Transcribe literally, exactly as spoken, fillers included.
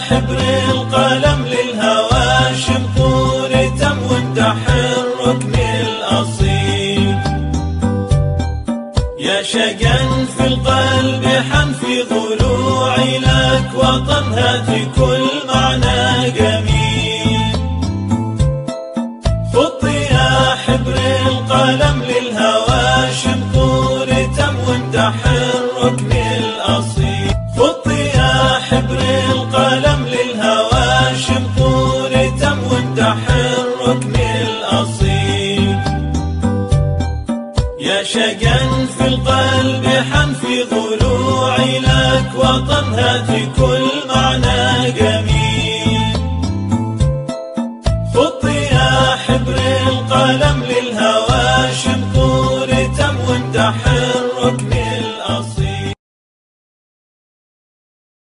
حبر القلم للهواشم طور تم وامدح الركن الأصيل. يا شقا في القلب حن في ضلوعي لك وطن هاتي كل معنى جميل. خطي يا حبر القلم للهواشم طور تم وامدح الركن الأصيل. خطي يا حبر القلم للهواشم طور تم وامدح الركن الأصيل. يا شقا في القلب حن في ضلوعي لك وطن هاتي كل معنى جميل.